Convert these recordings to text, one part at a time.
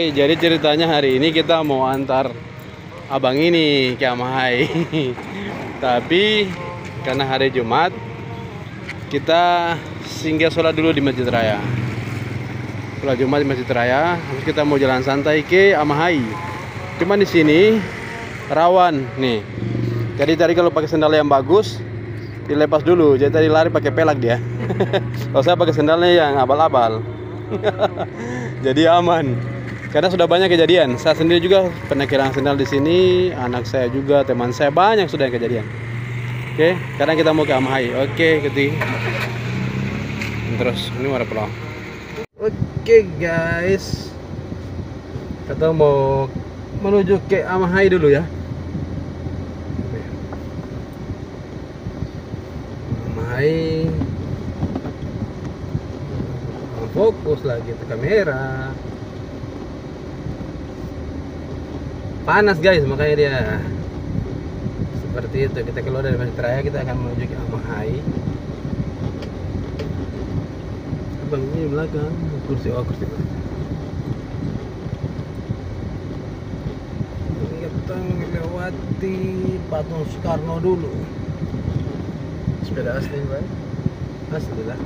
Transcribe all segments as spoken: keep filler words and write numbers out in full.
Oke, jadi ceritanya hari ini kita mau antar abang ini ke Amahai. Tapi karena hari Jumat, kita singgah sholat dulu di Masjid Raya. Sholat Jumat di Masjid Raya, terus kita mau jalan santai ke Amahai. Cuman di sini rawan nih. Jadi tadi kalau pakai sandal yang bagus, dilepas dulu. Jadi tadi lari pakai pelak dia. Kalau saya pakai sandalnya yang abal-abal. Jadi aman. Karena sudah banyak kejadian. Saya sendiri juga pernah kehilangan sandal di sini. Anak saya juga, teman saya banyak sudah yang kejadian. Oke, sekarang kita mau ke Amahai. Oke, Keti. Terus ini warna pulang. Oke guys, kita mau menuju ke Amahai dulu ya. Amahai. Fokus lagi ke kamera. Panas guys, makanya dia seperti itu. Kita keluar dari Masjid Raya, kita akan menuju ke Amahai. Abang ini belakang kursi, oh kursi. Ini kita melewati patung Soekarno dulu. Sepeda asli, Pak? Asli lah.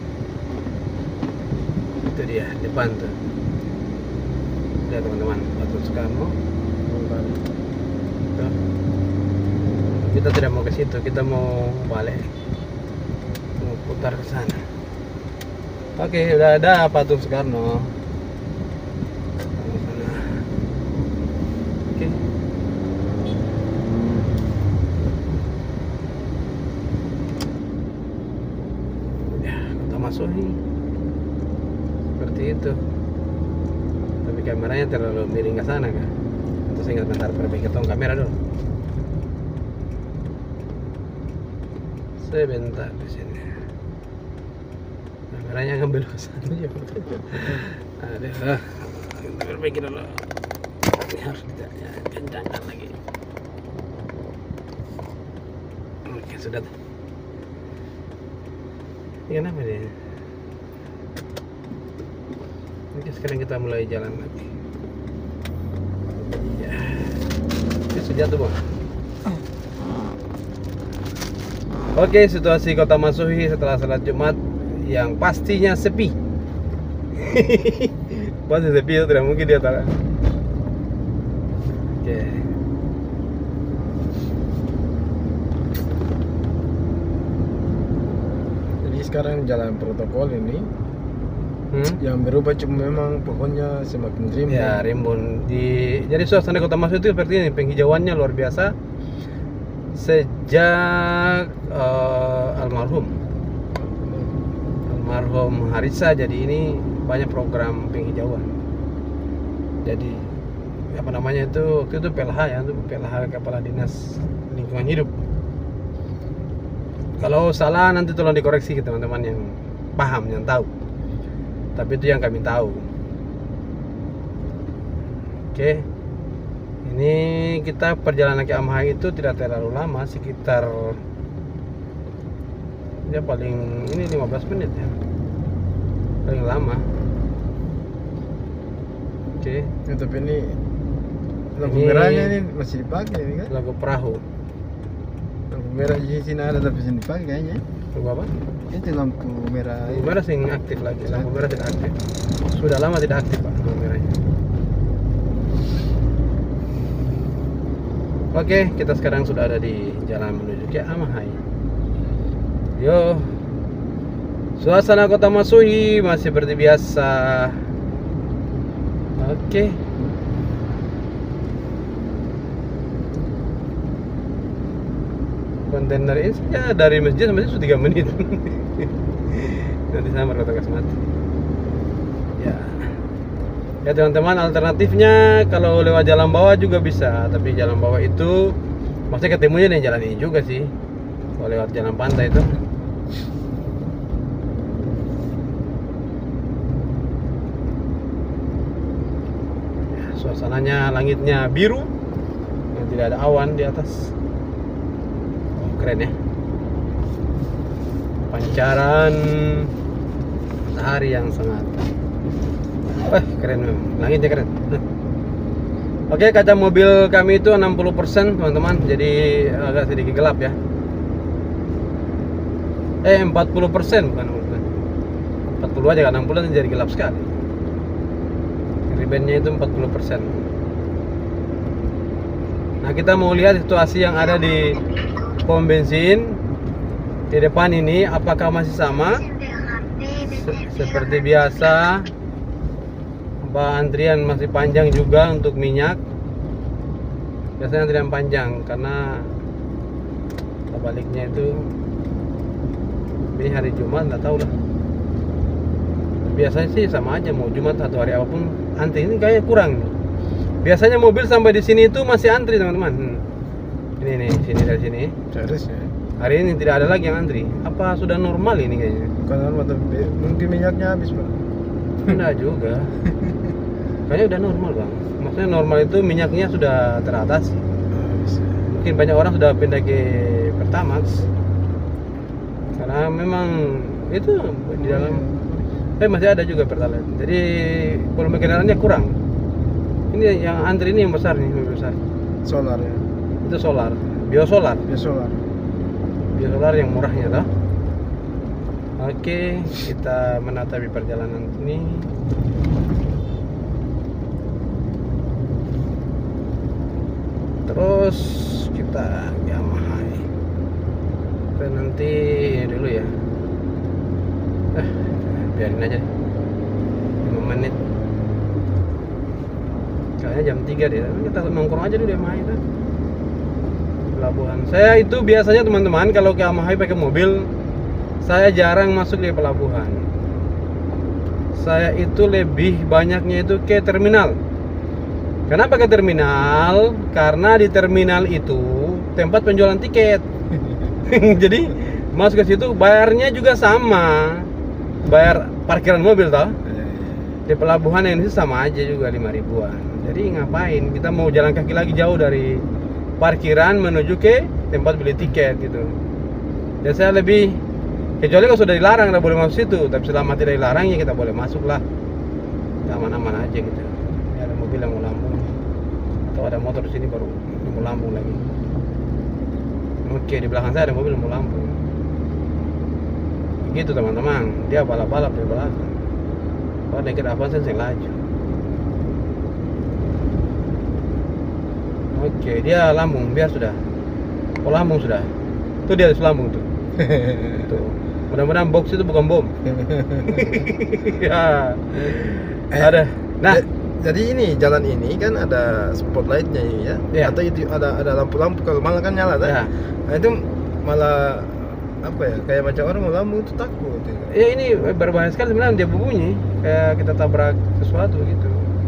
Itu dia depan tuh. Lihat teman-teman, patung Soekarno. Tuh. Kita tidak mau ke situ, kita mau balik, mau putar ke sana. Oke, udah ada patung Soekarno. Oke. Ya, kita masuk nih. Seperti itu. Tapi kameranya terlalu miring ke sana kan? Untuk saya ingat bentar perbaiki tong kamera dulu. Sebentar di sini. Kameranya ngambil ke sana ya. Ada. Kita perbaiki dulu. Ini harus ditanya kencangkan lagi. Oke, sudah. Ini kenapa dia? Oke, sekarang kita mulai jalan lagi. Ya. Ini sudah tuh, Bang. Oke, situasi Kota Masuhi setelah salat Jumat yang pastinya sepi. Pasti sepi, itu tidak mungkin dia tahu. Oke. Jadi sekarang jalan protokol ini Hmm? yang berubah cuma memang pohonnya semakin rimbun. Ya, rimbun. Di jadi suasana Kota Masuhi itu seperti ini, penghijauannya luar biasa sejak uh, almarhum almarhum Harissa. Jadi ini banyak program penghijauan. Jadi apa namanya itu, waktu itu P L H ya, itu P L H Kepala Dinas Lingkungan Hidup. Kalau salah nanti tolong dikoreksi ke teman-teman yang paham, yang tahu. Tapi itu yang kami tahu. Oke. Ini kita perjalanan ke Amahai itu tidak terlalu lama, sekitar ya paling ini lima belas menit ya. Paling lama. Oke. Ya, tapi ini lampu Ini- merahnya ini masih dipakai ini kan? Lagu perahu. Lampu merah di sini ada tapi masih dipakai kayaknya. Lagu apa? Itu lampu merah. Lampu merah sing aktif lagi. Lampu merah tidak aktif. Sudah lama tidak aktif, Pak, lampu merahnya. Oke, kita sekarang sudah ada di jalan menuju ke Amahai. Yo, suasana Kota Masuhi masih seperti biasa. Oke. Kontainer ini ya dari masjid sampai sini sudah tiga menit. Nanti sama Kota Kasmati. Ya. Ya teman-teman, alternatifnya kalau lewat jalan bawah juga bisa, tapi jalan bawah itu maksudnya ketemunya di jalan ini juga sih. Kalau lewat jalan pantai itu. Ya, suasananya langitnya biru, yang tidak ada awan di atas. Oh, keren ya. Pancaran matahari yang sangat, wah keren memang, langitnya keren. Oke, kaca mobil kami itu enam puluh persen teman-teman, jadi agak sedikit gelap ya. Eh empat puluh persen bukan empat puluh aja kan, enam puluh jadi gelap sekali. Ribennya itu empat puluh persen. Nah, kita mau lihat situasi yang ada di pom bensin di depan ini, apakah masih sama Se- seperti biasa. Apa antrian masih panjang juga untuk minyak. Biasanya antrian panjang karena baliknya itu ini hari Jumat, nggak tahu lah. Biasanya sih sama aja, mau Jumat atau hari apapun antri. Ini kayaknya kurang nih. Biasanya mobil sampai di sini itu masih antri teman-teman. Hmm. Ini nih, sini dari sini. Seharusnya. Hari ini tidak ada lagi yang antri. Apa sudah normal ini kayaknya? Bukan normal, tapi mungkin minyaknya habis, Pak. Enggak juga. Kayaknya udah normal bang. Maksudnya normal itu minyaknya sudah teratasi. Habis. Mungkin banyak orang sudah pindah ke Pertamax. Karena memang itu di dalam. Eh masih ada juga Pertalite. Jadi volume kendaraannya kurang. Ini yang antri ini yang besar nih, mobil besar. Solar ya. Itu solar, biosolar. Ya solar. Biosolar yang murahnya toh. Oke, kita menata di perjalanan ini. Terus kita Yamaha. Kita nanti dulu ya. Eh, biarin aja deh. lima menit. Kayaknya jam tiga deh. Kita nongkrong aja dulu di Yamaha itu. Pelabuhan. Saya itu biasanya teman-teman kalau ke Yamaha pakai mobil, saya jarang masuk di pelabuhan. Saya itu lebih banyaknya itu ke terminal. Kenapa ke terminal? Karena di terminal itu tempat penjualan tiket. Jadi masuk ke situ bayarnya juga sama. Bayar parkiran mobil toh. Di pelabuhan yang ini sama aja juga lima ribuan. Jadi ngapain? Kita mau jalan kaki lagi jauh dari parkiran menuju ke tempat beli tiket gitu. Dan saya lebih, kecuali kalau sudah dilarang nggak boleh masuk situ, tapi selama tidak dilarang ya kita boleh masuk lah. Aman-aman aja gitu. Ini ada mobil yang mau lambung, atau ada motor di sini baru mau lambung lagi. Oke, di belakang saya ada mobil yang mau lambung. Gitu teman-teman, dia balap-balap di belakang. Kalau naik apa saya laju. Oke, dia lambung, biar sudah. Oh lambung sudah. Tuh dia lambung tuh. Tuh. Mudah-mudahan box itu bukan bom. Ya. Eh, Ada. Nah, Ja- jadi ini jalan ini kan ada spotlightnya ya, Iya. atau itu ada ada lampu-lampu kalau malam kan nyala kan? ya. Nah itu malah apa ya, kayak macam orang mau lambung itu takut. Ya. Ya ini berbahaya sekali sebenarnya, dia berbunyi kayak kita tabrak sesuatu gitu.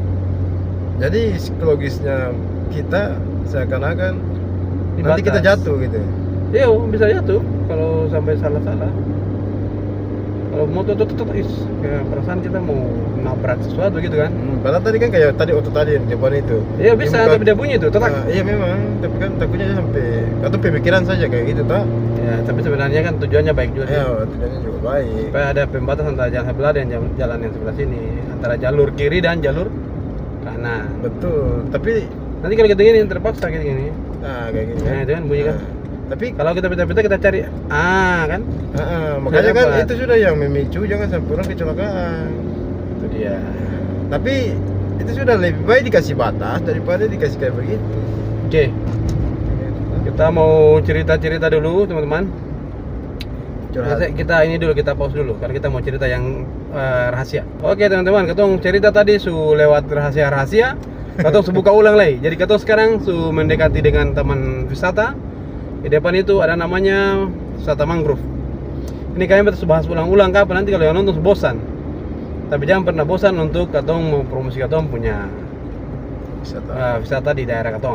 Jadi psikologisnya kita seakan-akan Di nanti kita batas. jatuh gitu. Iya, bisa jatuh kalau sampai salah-salah. Kalau motor tuh tuh is kayak perasaan kita mau nabrak sesuatu gitu kan. Hmm, padahal tadi kan kayak tadi auto tadi yang di depan itu. Iya bisa, Dia buka- tapi dia bunyi tuh, tetap. Nah, iya memang, tapi kan takutnya sampai atau pemikiran saja kayak gitu toh. Ya, tapi sebenarnya kan tujuannya baik juga. Ya, tujuannya juga baik. Supaya ada pembatas antara jalan sebelah dan jam- jalan yang sebelah sini, antara jalur kiri dan jalur kanan. Betul, tapi Nanti kalau kita gini terpaksa kayak gini. nah kayak gini. Nah, itu kan bunyi kan. Nah, tapi Kalau kita pita-pita kita cari ah kan. ah, ah, makanya kan dapat. itu sudah yang memicu jangan sampai orang kecelakaan. Itu dia. Tapi itu sudah lebih baik dikasih batas daripada dikasih kayak begitu. Oke, kita mau cerita-cerita dulu teman-teman. Curhat. Kita- Kita ini dulu, kita pause dulu karena kita mau cerita yang eh, rahasia. Oke teman-teman, ketong cerita tadi su lewat rahasia-rahasia. Ketong su buka ulang lagi. Jadi ketong sekarang su mendekati dengan taman wisata. Di depan itu ada namanya wisata mangrove. Ini kayaknya kita bahas ulang-ulang kapan nanti kalau yang nonton bosan. Tapi jangan pernah bosan untuk ketong mau promosi ketong punya Wisata. uh, wisata di daerah ketong.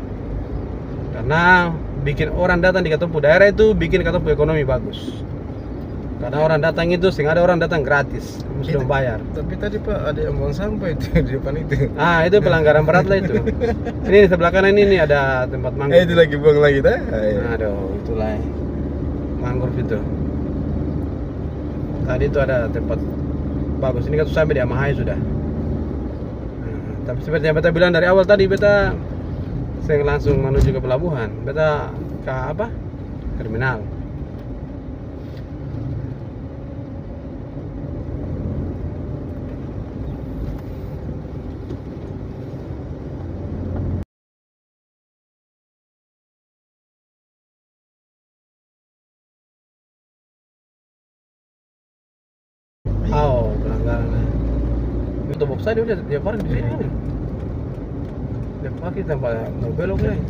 Karena bikin orang datang di ketong pu daerah itu bikin ketong pu ekonomi bagus. Karena orang datang itu sehingga ada orang datang gratis, mesti Itu- membayar. Tapi tadi Pak ada yang buang sampah itu di depan itu. Ah itu pelanggaran berat lah itu. Ini di sebelah kanan ini ada tempat Eh mangrove. itu lagi buang lagi dah. Aduh, itulah mangrove itu. Tadi itu ada tempat bagus. Ini kan sampai di Yamaha sudah. Nah, Tapi seperti yang beta bilang dari awal tadi, beta saya langsung menuju ke pelabuhan. Beta ke apa? Terminal. Oh, pelanggaran. Itu box saya dia udah dia parkir di sini. Dia parkir tempat mau belok nih.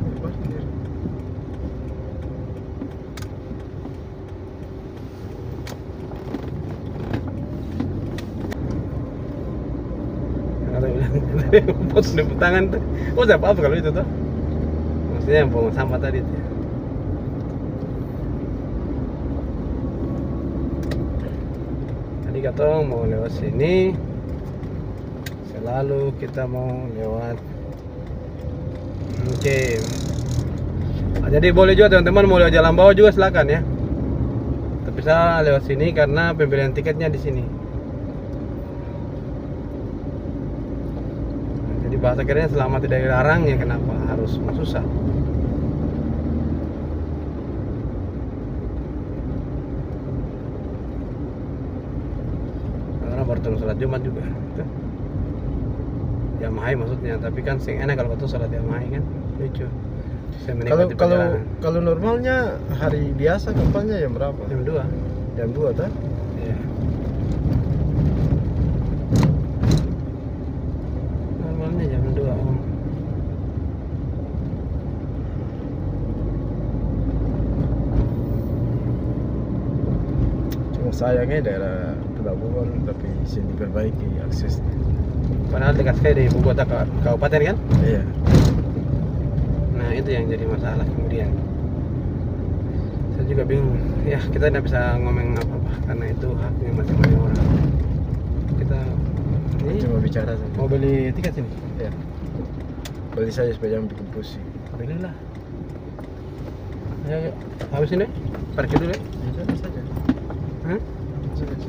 Ada bilang pos di tangan tuh. Oh, siapa apa kalau itu tuh? Maksudnya yang buang sampah tadi tuh. Tadi katong mau lewat sini, selalu kita mau lewat. Oke. Okay. Nah, jadi boleh juga teman-teman mau lewat jalan bawah juga silakan ya. Tapi saya lewat sini karena pembelian tiketnya di sini. Nah, jadi bahasa kerennya selama tidak dilarang ya kenapa harus susah. Baru sholat Jumat juga tuh. Jamahai maksudnya, tapi kan sing enak kalau kau sholat jamahai kan lucu. Kalau kalau kalau normalnya hari biasa kapalnya jam berapa? Jam dua. Jam dua kan? Iya. Normalnya jam dua om. Cuma sayangnya daerah pelabuhan tapi sini diperbaiki aksesnya. Padahal dekat sekali dari ibu kota kabupaten kan? Iya. Nah itu yang jadi masalah kemudian. Saya juga bingung. Ya kita tidak bisa ngomong apa-apa karena itu haknya masing-masing orang. Kita ini cuma bicara saja. Mau beli tiket sini? Iya. Beli saja supaya jangan bikin pusing. Belilah. Ayo, ayo. Habis ini parkir dulu ya? Bisa saja. Hah? Bisa saja.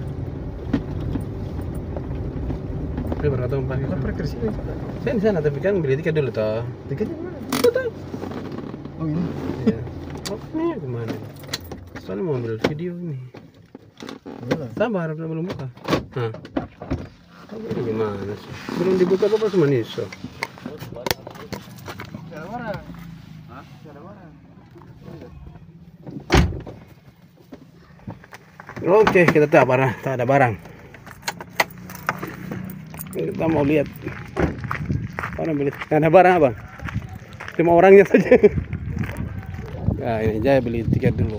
Ini berkata parkir. Kita parkir sini. Saya di sana tapi kan beli tiket dulu toh. Tiketnya mana? Betul. Oh ini. Iya. Oh ini kemana? Soalnya mau ambil video ini. Mana? Sabar, belum buka. Hah? Kamu ini gimana sih? Belum dibuka apa cuma niso? Ada barang. Hah? Ada barang. Oke, kita tak barang, tak ada barang. Kita mau lihat. Orang beli, ada barang apa? Cuma orangnya saja. Nah ini aja beli tiket dulu.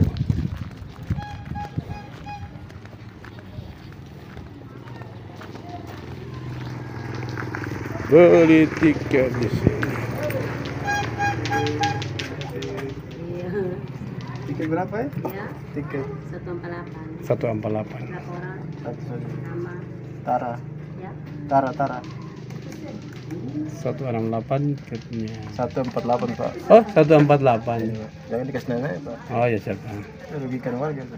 Beli tiket di sini. Tiket berapa ya? Ya, Tiket satu empat delapan. Satu empat delapan. Berapa orang? satu saja. Nama, Tara. ya. Tara Tara. Satu enam delapan tiketnya. Satu empat delapan Pak. Oh satu empat delapan. Jangan dikasih nenek Pak. Oh ya siapa? Merugikan warga Pak.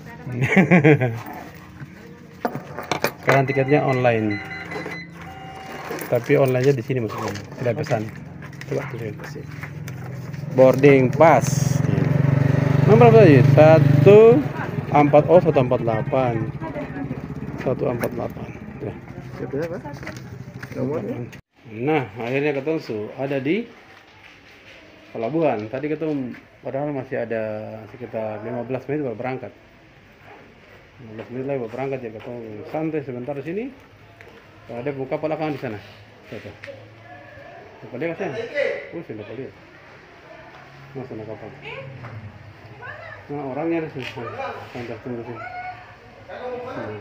Sekarang tiketnya online. Tapi online-nya di sini maksudnya. Tidak pesan. Coba tuh boarding pass. Nomor berapa tadi? Satu empat oh satu empat delapan. Satu empat delapan. Ya. Berapa? Nomornya? Nah, akhirnya ketemu su ada di pelabuhan. Tadi ketemu padahal masih ada sekitar lima belas menit baru berangkat. lima belas menit lagi baru berangkat ya ketemu santai sebentar di sini. Ada buka pelakangan di sana. Tuh. Lupa lihat kan? Oh, sudah lupa lihat. Mas ada kapal. Nah, orangnya ada sini. Santai tunggu sini. Hmm.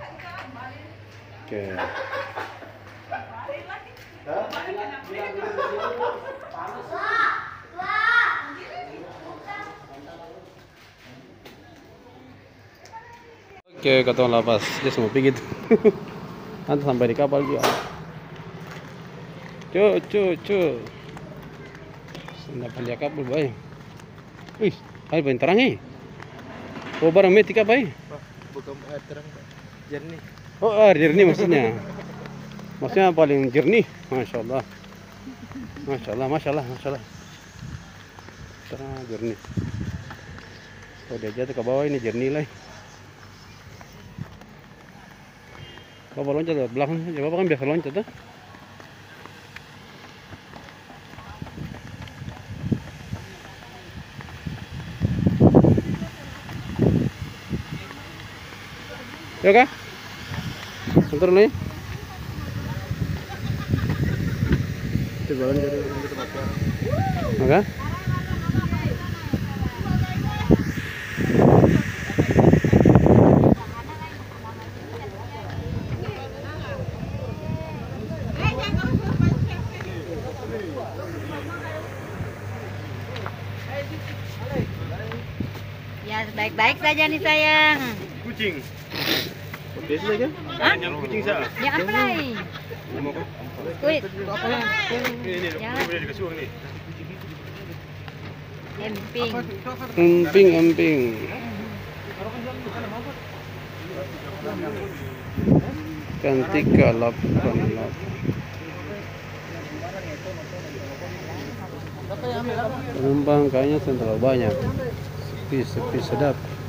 Oke. Oke, kata lapas dia semua pergi tuh. Nanti sampai di kapal juga. Cu, cu, cu. Sampai di kapal baik. Wih, air paling terang eh. Oh, barang metik apa eh? Bukan air terang Pak. Jernih. Oh, air jernih maksudnya. Maksudnya paling jernih. Masya Allah. Masya Allah, Masya Allah, Masya Allah. Ah, jernih. Oh, dia jatuh ke bawah ini jernih lah. Bapak loncat lewat belakang saja. Bapak kan biasa loncat tuh. Ya kah? Bentar nih. Coba dari tempat. Oke. Ya, baik-baik saja nih sayang. Kucing. Biasa saja. Hah? Kucing saya. Ya apa lagi? Kuit. Ini Ya. boleh dikasih uang nih. Emping. Emping, emping. Kantika delapan delapan. Penumpang kayaknya terlalu banyak. Sepi, sepi sedap.